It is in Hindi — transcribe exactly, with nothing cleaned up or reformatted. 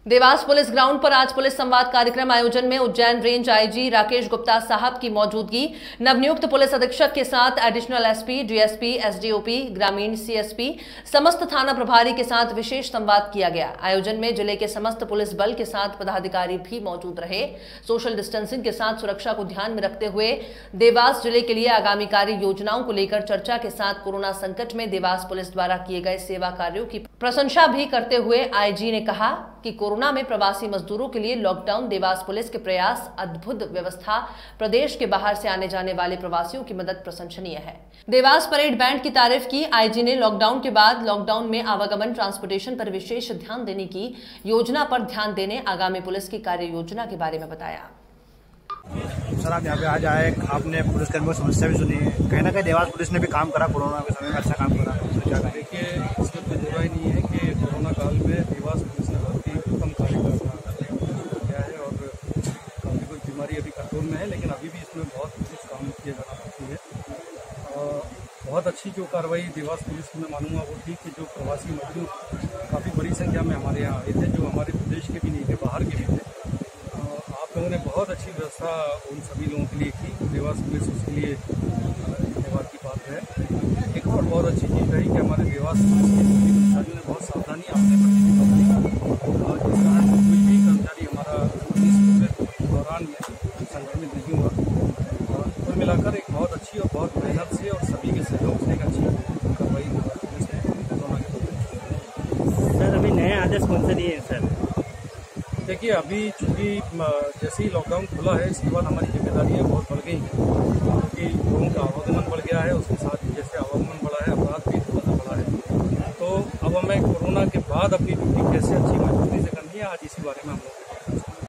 देवास पुलिस ग्राउंड पर आज पुलिस संवाद कार्यक्रम आयोजन में उज्जैन रेंज आईजी राकेश गुप्ता साहब की मौजूदगी नवनियुक्त पुलिस अधीक्षक के साथ एडिशनल एसपी, डीएसपी, एसडीओपी, ग्रामीण सीएसपी, समस्त थाना प्रभारी के साथ विशेष संवाद किया गया। आयोजन में जिले के समस्त पुलिस बल के साथ पदाधिकारी भी मौजूद रहे। सोशल डिस्टेंसिंग के साथ सुरक्षा को ध्यान में रखते हुए देवास जिले के लिए आगामी कार्य योजनाओं को लेकर चर्चा के साथ कोरोना संकट में देवास पुलिस द्वारा किए गए सेवा कार्यों की प्रशंसा भी करते हुए आईजी ने कहा कि कोरोना में प्रवासी मजदूरों के लिए लॉकडाउन, देवास पुलिस के प्रयास, अद्भुत व्यवस्था, प्रदेश के बाहर से आने जाने वाले प्रवासियों की मदद प्रशंसनीय है। देवास परेड बैंड की तारीफ की आईजी ने लॉकडाउन के बाद लॉकडाउन में आवागमन, ट्रांसपोर्टेशन पर विशेष ध्यान देने की योजना पर ध्यान देने आगामी पुलिस की कार्य योजना के बारे में बताया। सर, आप यहाँ पे आज आए, आपने पुलिसकर्मियों की समस्या भी सुनी है। कहीं ना कहीं देवास पुलिस ने भी काम करा, कोरोना के समय में अच्छा काम करा। तो क्या देखिए, इसमें कोई बुरा ही नहीं है कि कोरोना काल में देवास पुलिस ने बहुत ही उत्तम कार्य किया है और काफ़ी कुछ बीमारी अभी कंट्रोल में है, लेकिन अभी भी इसमें बहुत कुछ काम किया जाना बाकी है। और बहुत अच्छी जो कार्रवाई देवास पुलिस में मालूम हुआ वो थी कि जो प्रवासी मजदूर काफ़ी बड़ी संख्या में हमारे यहाँ आए थे, जो हमारे प्रदेश के भी नहीं थे, बाहर के भी थे। आप लोगों ने बहुत अच्छी व्यवस्था उन सभी लोगों के लिए की। देवास पुलिस उसके लिए धन्यवाद की बात है। एक और बहुत अच्छी चीज़ रही कि हमारे देवास पुलिस के सभी कर्मचारियों ने बहुत सावधानी अपने प्रति भी बरती और जिस कारण कोई भी कर्मचारी हमारा इस दौरान में संक्रमित नहीं हुआ। और कुल मिलाकर एक बहुत अच्छी और बहुत मेहनत से और सभी के सहयोग से एक अच्छी कार्रवाई पुलिस ने कोरोना के। सर, अभी नए आदेश कौन से दिए हैं सर? देखिए, अभी चूँकि जैसे ही लॉकडाउन खुला है, इसके बाद हमारी जिम्मेदारियाँ बहुत बढ़ गई हैं क्योंकि लोगों का आवागमन बढ़ गया है। उसके साथ ही जैसे आवागमन बढ़ा है, अपराध भी थोड़ा सा बढ़ा है। तो अब हमें कोरोना के बाद अपनी ड्यूटी कैसे अच्छी मजबूती से करनी है, आज इसी बारे में हम लोग